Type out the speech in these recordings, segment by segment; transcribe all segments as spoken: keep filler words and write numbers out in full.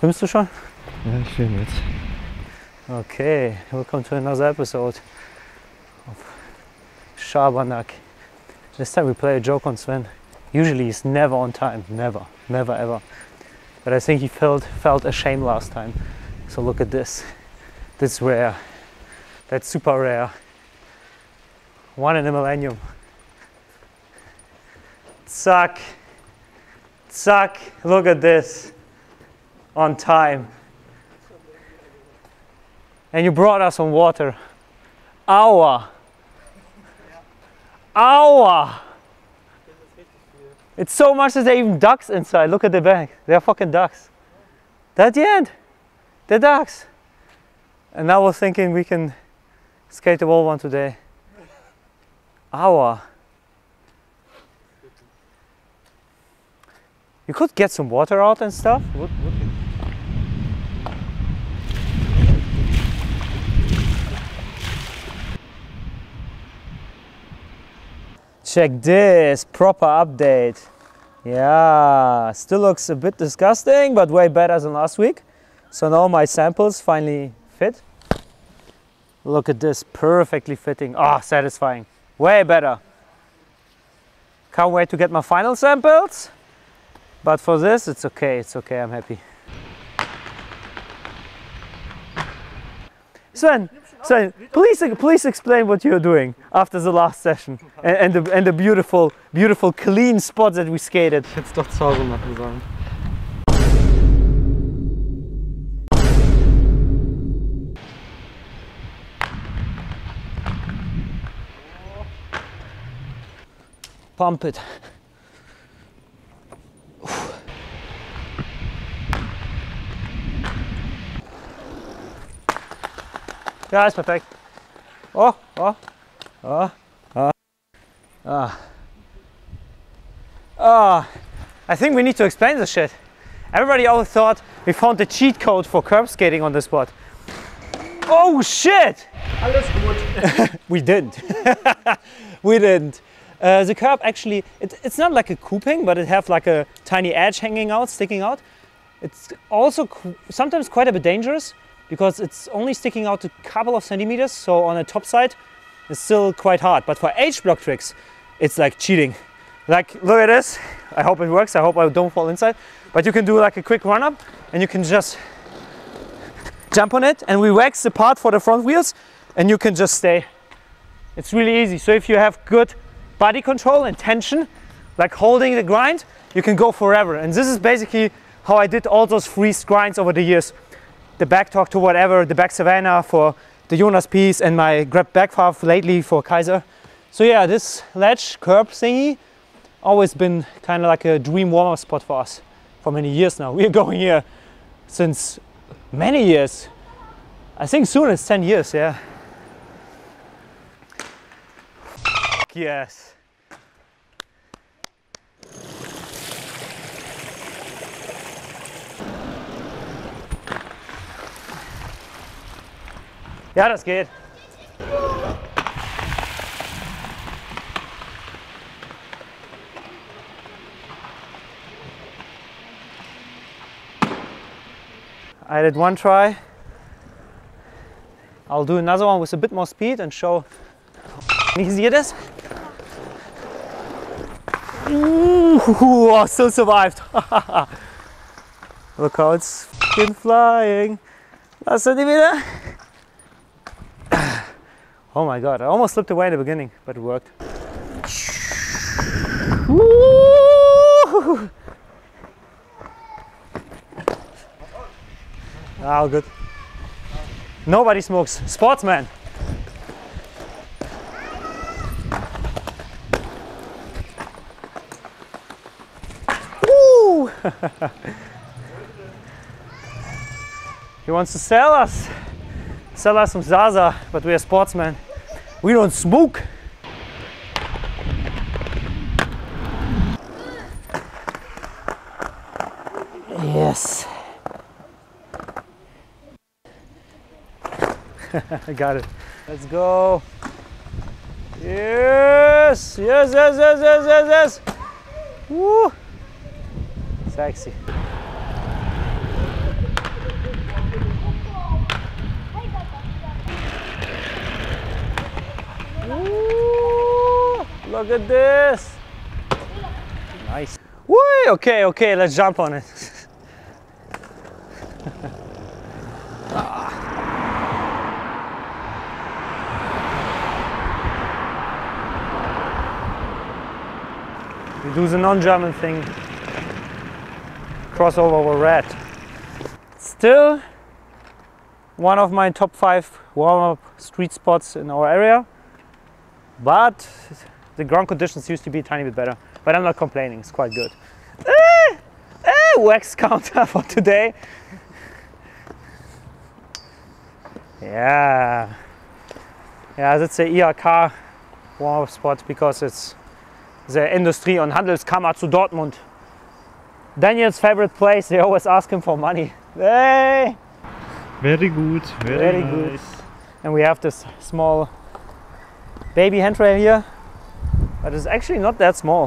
Filmst du schon? Ja, ich filme jetzt. Okay, welcome to another episode of Schabernack. This time we play a joke on Sven. Usually he's never on time, never, never ever. But I think he felt felt ashamed last time. So look at this. This is rare. That's super rare. One in a millennium. Zack. Zack. Look at this. On time. And you brought us some water. Aua. Aua. It's so much that there are even ducks inside. Look at the bag. They're fucking ducks. That's the end. They're ducks. And now we're thinking we can skate the wall one today. Aua. You could get some water out and stuff. Would, would you? Check this, proper update. Yeah, still looks a bit disgusting, but way better than last week. So now my samples finally fit. Look at this, perfectly fitting. Ah, oh, satisfying. Way better. Can't wait to get my final samples. But for this, it's okay, it's okay, I'm happy. Sven, Sven, please, please explain what you're doing after the last session and, and, the, and the beautiful, beautiful, clean spot that we skated. Ich hätte es doch sauber machen sollen. Pump it. Ja, ist perfekt. Oh, oh, oh, oh. Ah. Ah. I think we need to explain this shit. Everybody always thought we found the cheat code for curb skating on the spot. Oh shit! Alles gut. We didn't. We didn't. Uh, the curb actually, it, it's not like a couping, but it have like a tiny edge hanging out, sticking out. It's also qu sometimes quite a bit dangerous because it's only sticking out a couple of centimeters, so on the top side it's still quite hard. But for H-block tricks, it's like cheating. Like, look at this. I hope it works. I hope I don't fall inside. But you can do like a quick run up and you can just jump on it, and we wax the part for the front wheels and you can just stay. It's really easy. So if you have good body control and tension, like holding the grind, you can go forever. And this is basically how I did all those freeze grinds over the years. The back talk to whatever, the back Savannah for the Jonas piece, and my grab back half lately for Kaiser. So yeah, this ledge curb thingy always been kind of like a dream warm-up spot for us for many years now. We are going here since many years. I think soon it's ten years, yeah. Yes. Ja, das geht. I did one try. I'll do another one with a bit more speed and show how easy it is. Ooh, I still survived. Look how it's fucking flying. Last centimeter. Oh my god, I almost slipped away in the beginning, but it worked. Woo! Ah, good. Nobody smokes. Sportsman. Woo! He wants to sell us. Sell us some Zaza, but we are sportsmen. We don't smoke. Yes. I got it. Let's go. Yes, yes, yes, yes, yes, yes, yes. Woo. Sexy. Look at this. Nice. Woo! Okay, okay, let's jump on it. We do the non-German thing. Crossover over red. Still one of my top five warm-up street spots in our area, but the ground conditions used to be a tiny bit better. But I'm not complaining, it's quite good. Eh, eh, wax counter for today. Yeah, yeah, that's a I R K warm-up spot because it's the Industrie- und Handelskammer zu Dortmund. Daniel's favorite place, they always ask him for money. Hey! Very good, very, Very nice. good. And we have this small baby handrail here, but it's actually not that small.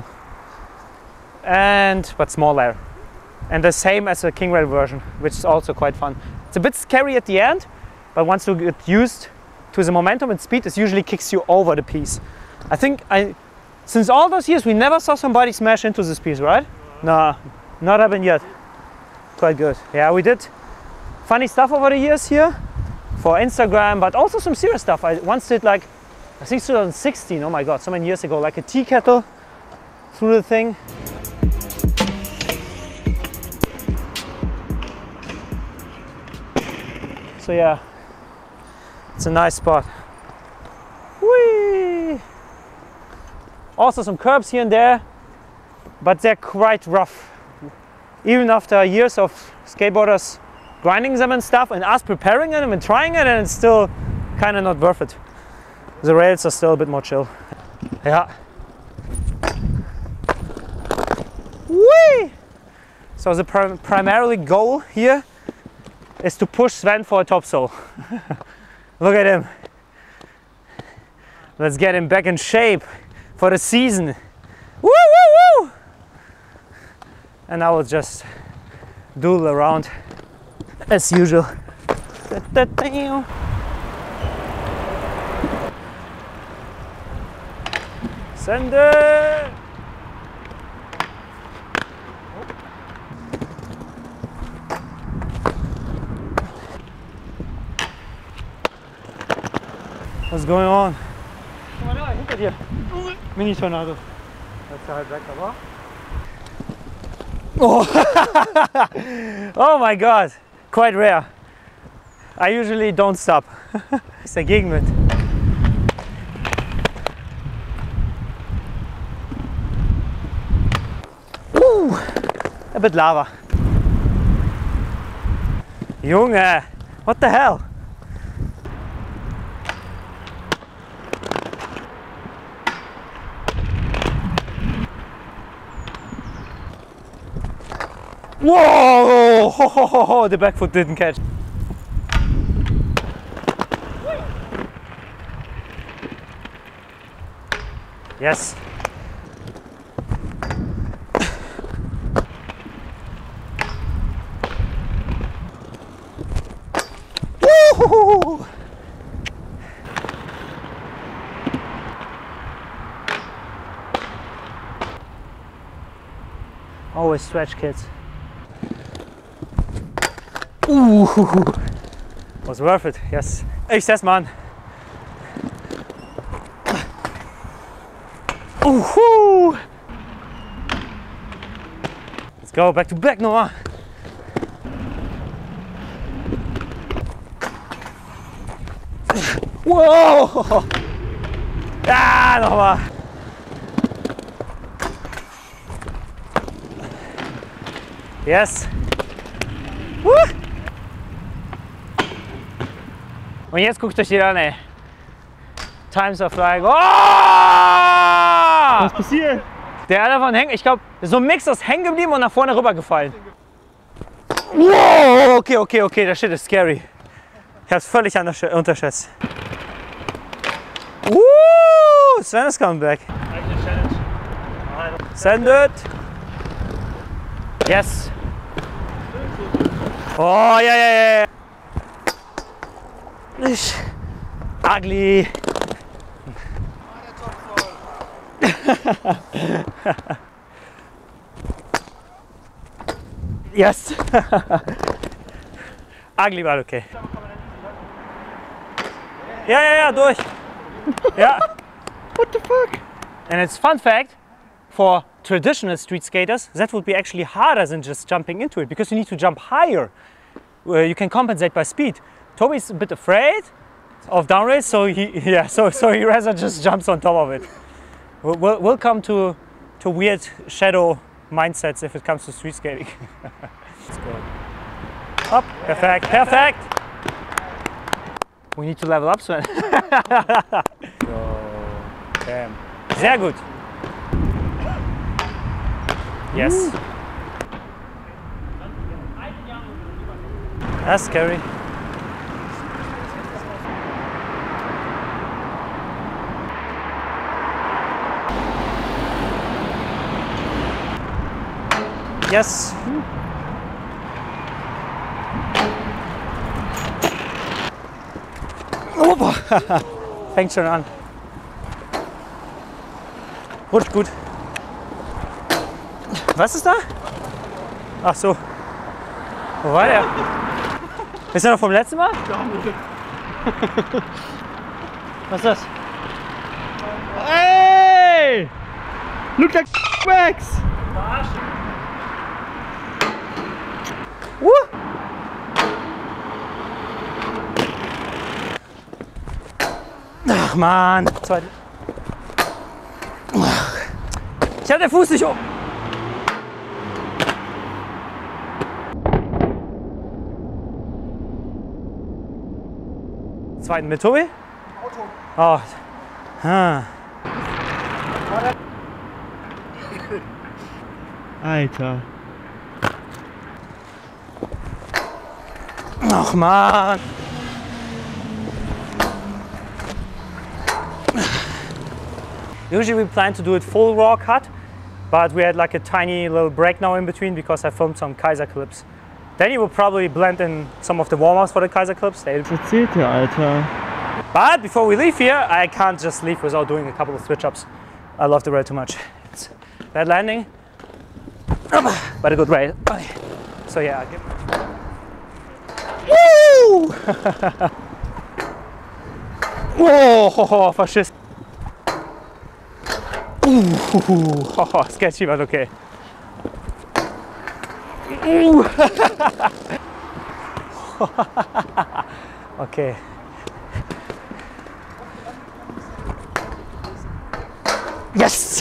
And, but smaller. And the same as the King Rail version, which is also quite fun. It's a bit scary at the end, but once you get used to the momentum and speed, it usually kicks you over the piece. I think I, since all those years, we never saw somebody smash into this piece, right? No, not happened yet. Quite good. Yeah, we did funny stuff over the years here for Instagram, but also some serious stuff. I once did like, I think twenty sixteen, oh my god, so many years ago, like a tea kettle through the thing. So yeah, it's a nice spot. Whee! Also some curbs here and there, but they're quite rough. Even after years of skateboarders grinding them and stuff, and us preparing them and trying it, and it's still kind of not worth it. The rails are still a bit more chill. Yeah. Whee! So the prim primarily goal here is to push Sven for a topsoul. Look at him. Let's get him back in shape for the season. Woo, woo, woo! And I will just doodle around as usual. Send it! What's going on? Oh no, hinter dir. Mini Tornado. That's halt weg, aber. Oh. Oh my god, quite rare. I usually don't stop. Ist der Gegenwind. Uh, a bit lava. Junge, what the hell? Whoa! Ho, ho, ho, ho. The back foot didn't catch. Yes. Woo! Always stretch, kids. Ooh, was worth it, yes. Ich das, Mann. Ooh, let's go back to back, Noah. Whoa! Ah, nochmal. Yes. Woo! Und jetzt guckt euch die an, ey. Times are flying. Oh! Was passiert? Der hat davon hängen. Ich glaube, so ein Mix ist hängen geblieben und nach vorne rüber gefallen. Wow! Okay, okay, okay, das shit ist scary. Ich hab's völlig unterschätzt. Woo! Sven is coming back. Send it. Yes. Oh, yeah, yeah, yeah. Ugly. Yes. Ugly, but okay. Ja, ja, ja, durch. Ja. What the fuck? And it's fun fact, for traditional street skaters, that would be actually harder than just jumping into it because you need to jump higher. Uh, you can compensate by speed. Toby's a bit afraid of down rails, so he yeah, so so he rather just jumps on top of it. We'll, we'll, we'll come to to weird shadow mindsets if it comes to street skating. Let's go. Up, perfect, perfect. We need to level up, Sven. Go. Bam. Sehr gut. Yes. That's scary. Yes. Opa. Fängt schon an. Rutscht gut. Was ist da? Ach so. Wo war der? Ist er noch vom letzten Mal? Was ist das? Hey! Look like wax! Uh. Ach man. Zweite. Ich hab den Fuß nicht um. Zweiten mit Tobi? Auto. Oh. Ah. Alter. Ach man. Usually we plan to do it full raw cut, but we had like a tiny little break now in between because I filmed some Kaiser clips. Danny will probably blend in some of the warm-ups for the Kaiser clips. They- Was erzählt ihr, Alter? But before we leave here, I can't just leave without doing a couple of switch-ups. I love the rail too much. It's bad landing, but a good rail. Okay. So yeah, give Woo! Oh, verschissen. Uh, oh, sketchy, but okay. Uh. Okay. Yes!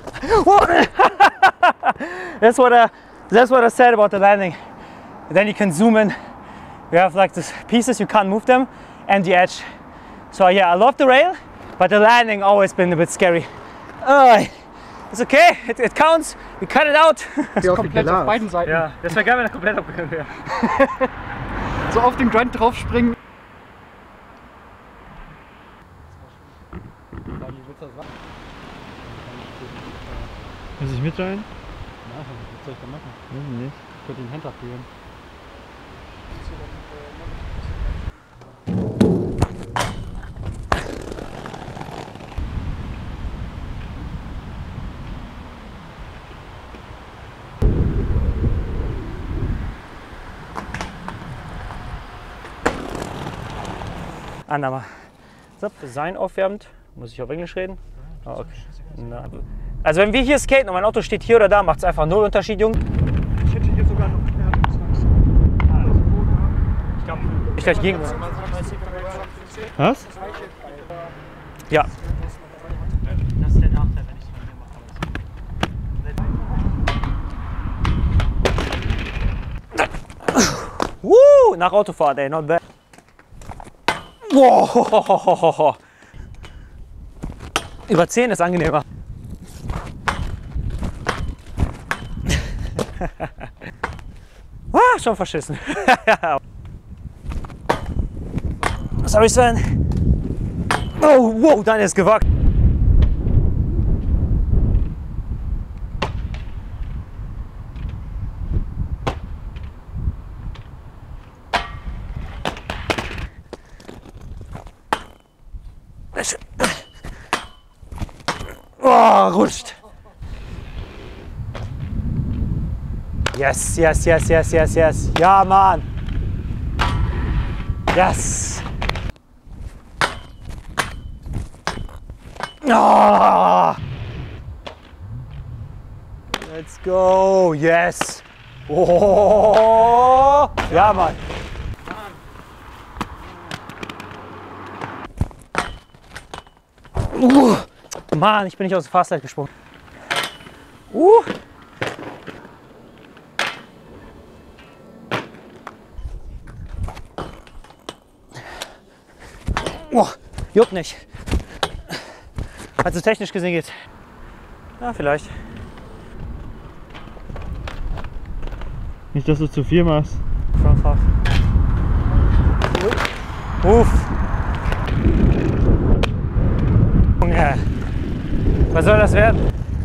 That's what I, that's what I said about the landing. Then you can zoom in. You have like these pieces, you can't move them, and the edge. So yeah, I love the rail, but the landing always been a bit scary. Uh, it's okay, it, it counts. We cut it out. Komplett auf beiden Seiten. Ja, das wäre geil, wenn er komplett abgegangen wäre. So auf den Grunt draufspringen. Muss ich mit rein? Was soll ich da machen? Weiß ich nicht. Ich könnte den Hand abführen. Annahme. So, Design aufwärmt. Muss ich auf Englisch reden? Oh, okay. Na, also wenn wir hier skaten und mein Auto steht hier oder da, macht es einfach null Unterschied, Jungs. Ich hätte hier sogar noch Erdungsachse. Ich glaube, ich gleich gegen. Was? Ja. Das ist der Nachteil, wenn ich es von mir mache. Woo, nach Autofahrt, ey, not bad. Wow. Über zehn ist angenehmer. Ah, schon verschissen. Sorry, Sven. Oh, wow, deine ist gewagt. Oh, rutscht. Yes, yes, yes, yes, yes, yes. Ja, Mann. Yes. Oh. Let's go. Yes. Oh. Ja, Mann. Uh. Mann, ich bin nicht aus dem Fastlight gesprungen. Uh. Oh, juckt nicht. Also technisch gesehen geht's. Ja, vielleicht. Nicht, dass du zu viel machst. Frontfahrt. Uff. Ja. Was soll das werden?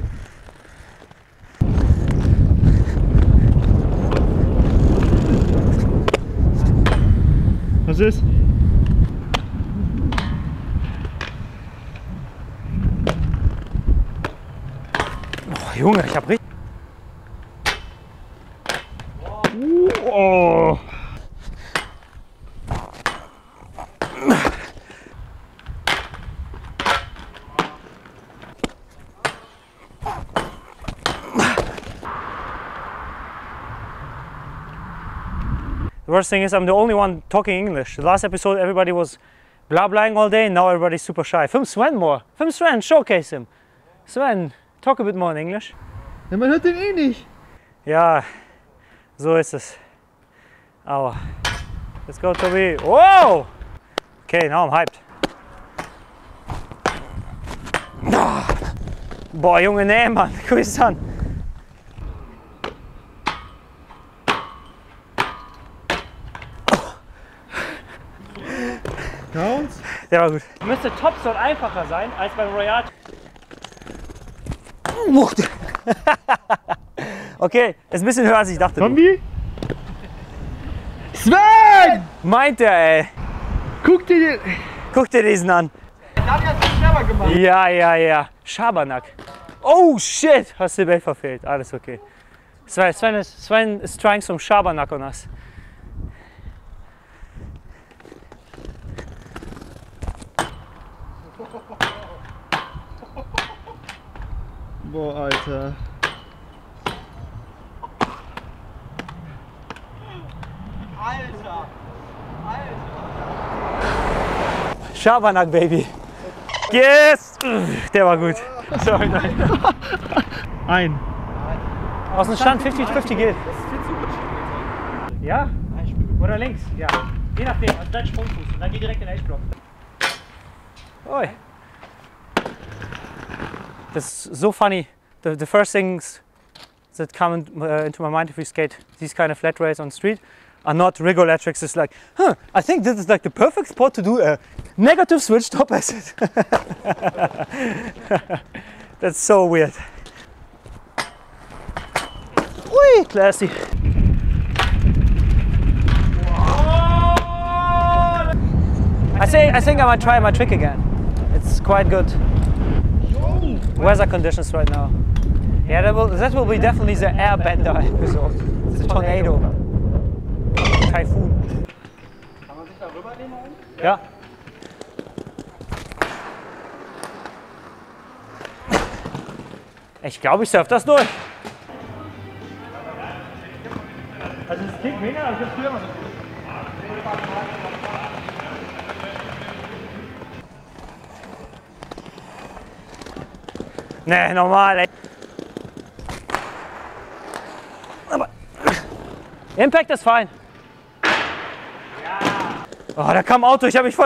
Was ist? Oh, Junge, ich hab richtig. Oh. The worst thing is I'm the only one talking English. The last episode everybody was blah blahing all day, now everybody's super shy. Film Sven more. Film Sven, showcase him. Sven, talk a bit more in English. Ja, man hört den eh nicht. Ja, so ist es. Aua. Let's go, Tobi. Whoa! Okay, now I'm hyped. Boah, Junge, nee, Mann. Guck es an. Counts? Der war gut. Müsste Topstone einfacher sein als beim Royal. Okay, ist ein bisschen höher als ich dachte. Kombi? Sven! Meint er, ey. Guck dir den. Guck dir diesen an. Daniel hat den Scherber gemacht. Ja, ja, ja. Schabernack. Oh shit, hast du die Welt verfehlt. Alles okay. Sven, Sven, is, Sven is trying some Schabernack on us. Boah, Alter. Alter. Alter. Schabernack, Baby. Yes! Der war gut. Sorry, nein. Ein. Aus dem Stand fünfzig fünfzig geht. Das ist viel zu rutschig. Ja? Oder links? Ja. Je nachdem, also dein Sprungfuß. Und dann geh direkt in den H-Block. Oi. That's so funny. The, the first things that come in, uh, into my mind if we skate these kind of flat rails on the street are not rigoletrics. It's like, huh, I think this is like the perfect spot to do a negative switch top acid. That's so weird. Ui, classy. I say, I think I might try my trick again. It's quite good. Weather conditions right now. Yeah, that will, that will be definitely the airbender episode. The tornado. Typhoon. Kann man sich da rübernehmen? Ja. Ich glaube, ich surf das durch. Also es klingt mega, aber ich habe früher mal so. Nee, normal, ey. Aber Impact ist fein. Ja. Oh, da kam ein Auto, ich habe mich voll.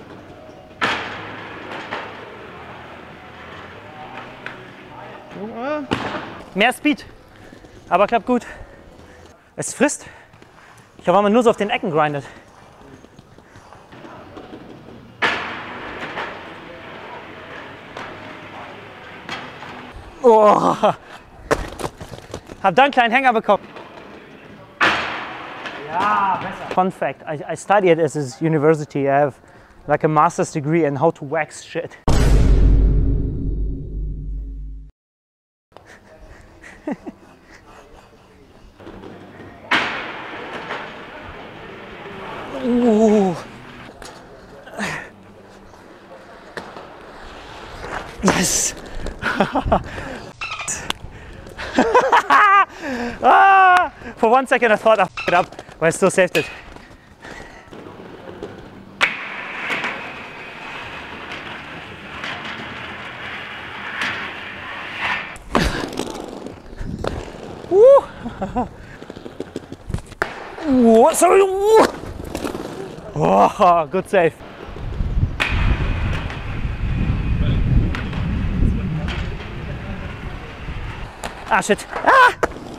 Mehr Speed, aber klappt gut. Es frisst. Ich habe mal nur so auf den Ecken grindet. Oh. Hab dann einen kleinen Hänger bekommen. Ja, besser. Fun fact, I, I studied at this university. I have like a master's degree in how to wax shit. Das. ah, for one second I thought I f***ed it up, but I still saved it. Woo. Whoa, sorry. Woo. Oh, good save. Ah, shit. Ah.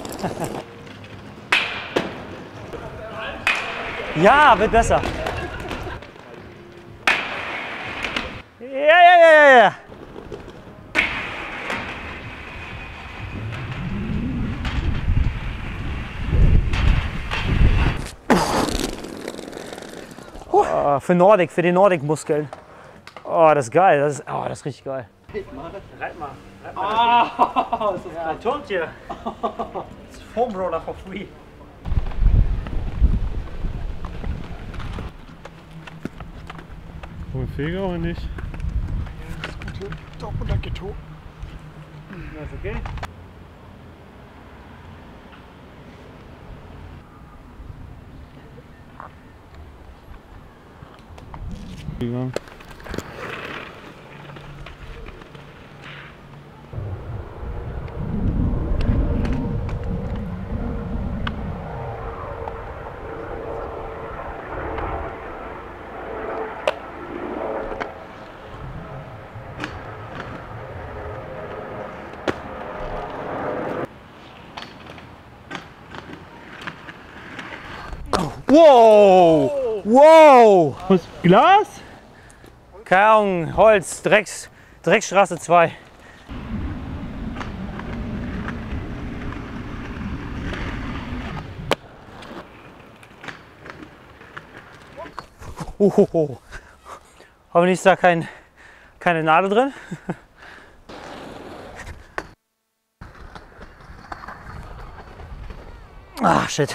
Ja, wird besser. Ja, ja, ja, ja, ja. Oh, für Nordic, für die Nordic-Muskeln. Oh, das ist geil. Das ist, oh, das ist richtig geil. Reit mal. Reit mal. Oh, das ist ja, I told you. It's foam roller for free. Komm, Feger oder nicht? Doch, und dann geht hoch. Das ist okay. Ja. Wow! Wow! Was? Glas? Keine Ahnung, Holz, Drecks, Dreckstraße zwei. Uhuhu. Hoffentlich ist da kein, keine Nadel drin. Ah, shit.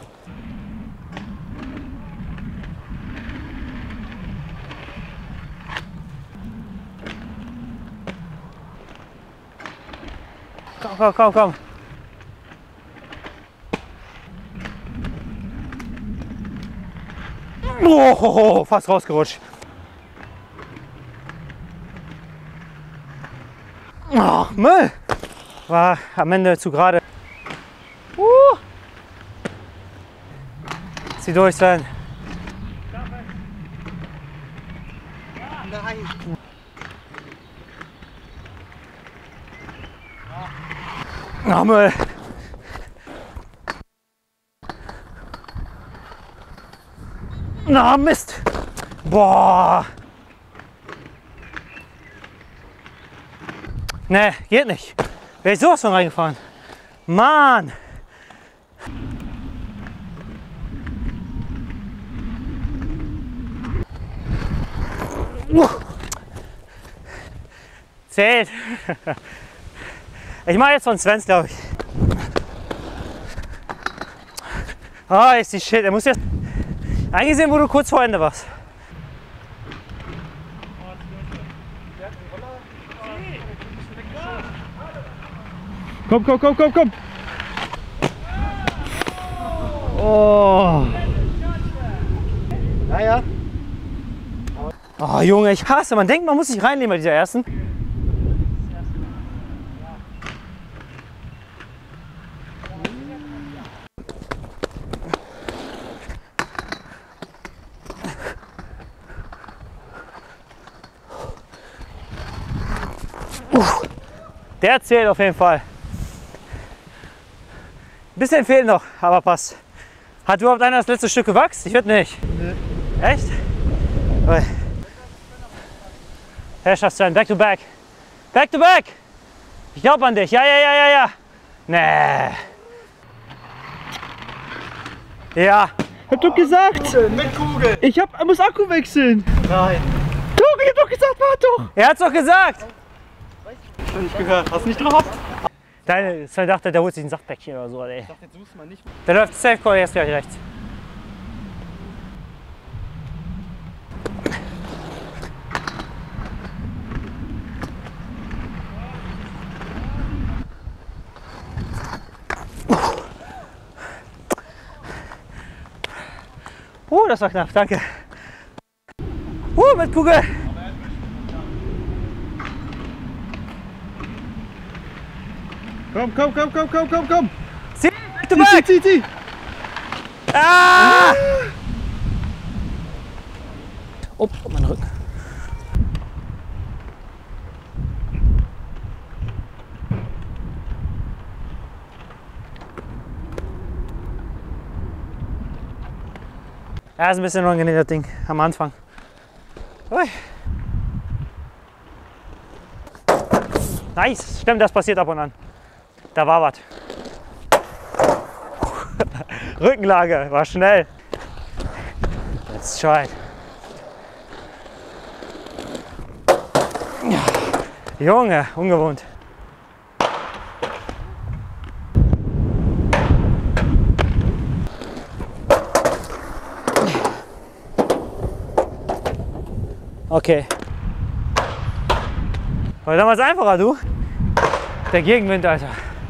Komm, komm, komm, komm. Oh, fast rausgerutscht. Oh, Müll. War am Ende zu gerade. Uh. Zieh durch sein. Nein. Oh, Müll. Na, Mist. Boah. Ne, geht nicht. Wäre ich sowas von reingefahren. Mann. Uh. Zählt. Ich mache jetzt von Svens, glaube ich. Ah, oh, ist die Shit. Er muss jetzt eigentlich sehen, wo du kurz vor Ende warst. Komm, komm, komm, komm, komm! Oh! Naja. Oh Junge, ich hasse. Man denkt, man muss sich reinnehmen bei dieser ersten. Der zählt auf jeden Fall. Ein bisschen fehlt noch, aber passt. Hat überhaupt einer das letzte Stück gewachst? Ich würde nicht. Nee. Echt? Okay. Herrschaftszeiten, back to back. Back to back! Ich glaube an dich. Ja, ja, ja, ja, ja. Nee. Ja. Ich hab doch gesagt! Mit Kugel. Ich hab, muss Akku wechseln! Nein. Doch, ich hab doch gesagt, warte doch! Er hat's doch gesagt. Ich hab nicht gehört. Hast du nicht drauf? Deine, ich dachte, der holt sich ein Saftpäckchen oder so. Ey. Ich dachte, jetzt suchst du mal nicht. Der läuft Safe Call jetzt gleich rechts. Oh, das war knapp, danke. Uh, mit Kugel. Komm, komm, komm, komm, komm, komm, komm. Zieh, Zieh, zieh, zieh, zieh. Ah! Oh, mein Rücken. Ja, ist ein bisschen unangenehm, das Ding am Anfang. Ui. Nice, stimmt, das passiert ab und an. Da war was. Rückenlage, war schnell. Let's try it. Junge, ungewohnt. Okay. War damals einfacher, du? Der Gegenwind, Alter.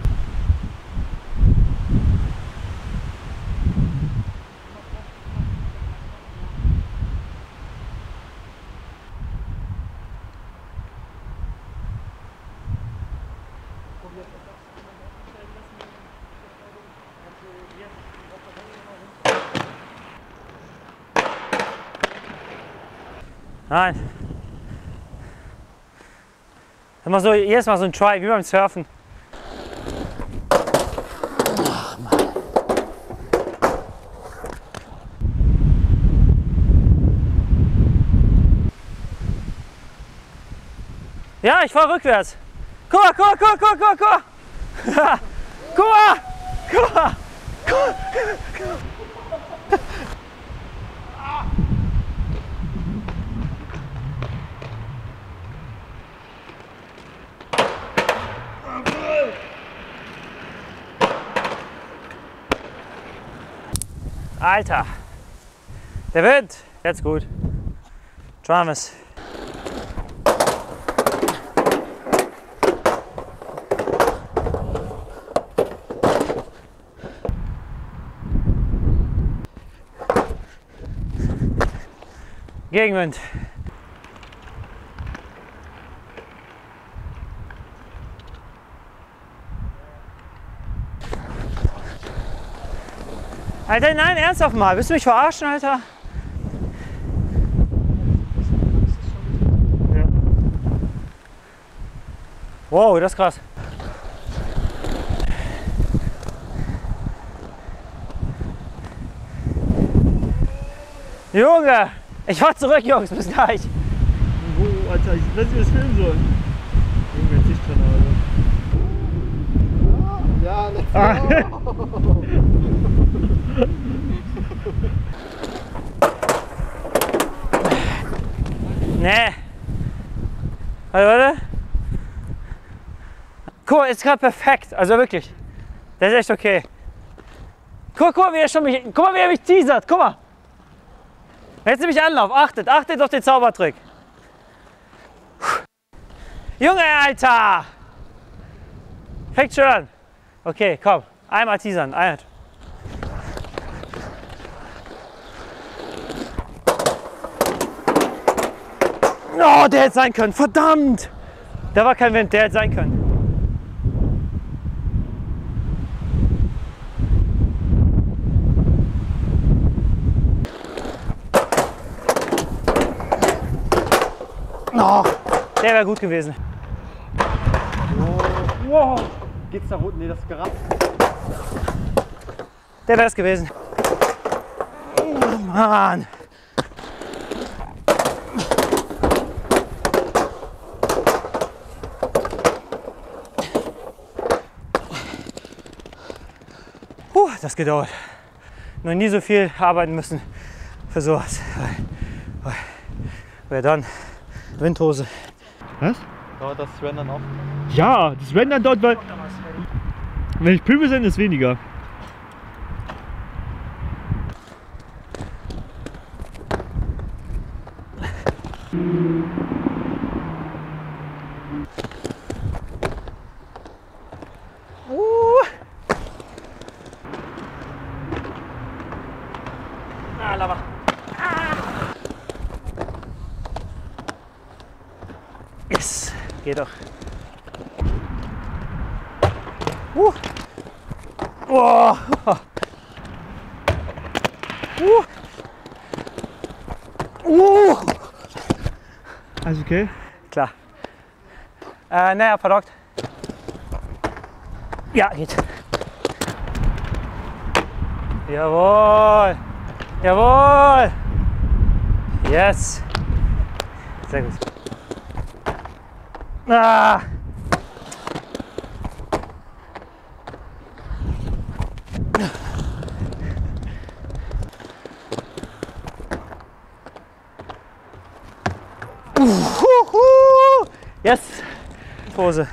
Nein. Immer so, jedes Mal so ein Try, wie beim Surfen. Ach, Mann. Ja, ich fahre rückwärts. Guck mal, guck mal, guck mal, guck mal, guck mal. Guck mal, guck mal. Guck mal. Alter, der Wind, jetzt gut. Travis. Gegenwind. Alter, nein, ernsthaft mal. Willst du mich verarschen, Alter? Ja. Wow, das ist krass. Junge, ich fahr zurück, Jungs, bis gleich. Wo, Alter, ich weiß nicht, was filmen soll. Junge, jetzt nicht dran, Ja, let's Alter. go. Nee. Warte, warte. Guck mal, ist gerade perfekt. Also wirklich. Das ist echt okay. Guck, guck mal, wie er schon mich, guck mal, wie er mich teasert. Guck mal. Jetzt nehme ich Anlauf. Achtet, achtet auf den Zaubertrick. Junge, Alter. Fängt schon an. Okay, komm. Einmal teasern. Einmal. Oh, der hätte sein können. Verdammt. Da war kein Wind. Der hätte sein können. Oh, der wäre gut gewesen. Wow. Geht's da unten? Nee, das ist gerade. Der wäre es gewesen. Oh, Mann. Puh, das gedauert. Noch nie so viel arbeiten müssen für sowas. Wer dann? Windhose. Was? Dauert das Rendern auf? Ja, das Rendern dort, weil wenn ich Pöbel sind, ist weniger. Uh. Ah, Lava. Geht doch. Uh. Oh. Uh. Uh. Alles okay? Klar. Äh, naja, verdockt. Ja, geht. Jawohl. Jawohl. Yes. Sehr gut. Ah. Yes. Pause.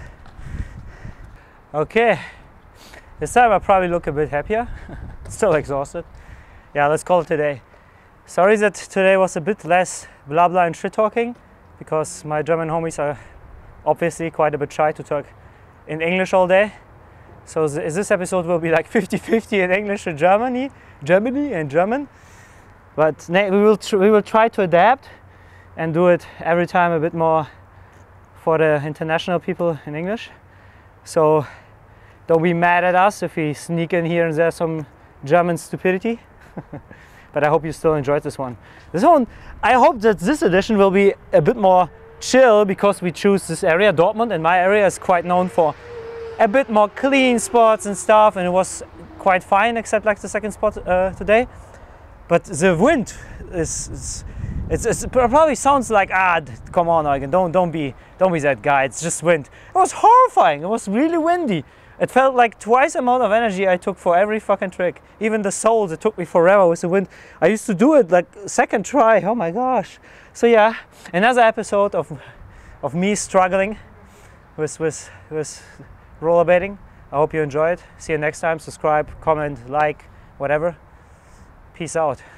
Okay. This time I probably look a bit happier. Still exhausted. Yeah, let's call it today. Sorry that today was a bit less blah blah and shit talking, because my German homies are obviously quite a bit shy to talk in English all day. So th this episode will be like fifty fifty in English and Germany, Germany and German. But we will tr we will try to adapt and do it every time a bit more for the international people in English. So don't be mad at us if we sneak in here and there some German stupidity. But I hope you still enjoyed this one. This one, I hope that this edition will be a bit more chill, because we choose this area. Dortmund, and my area is quite known for a bit more clean spots and stuff, and it was quite fine except like the second spot uh, today. But the wind is, is it's, it's, it probably sounds like, ah, come on, Eugen, don't don't be don't be that guy. It's just wind. It was horrifying. It was really windy. It felt like twice the amount of energy I took for every fucking trick. Even the souls, it took me forever with the wind. I used to do it like second try. Oh my gosh. So yeah, another episode of of me struggling with with with rollerblading. I hope you enjoyed. See you next time. Subscribe, comment, like, whatever. Peace out.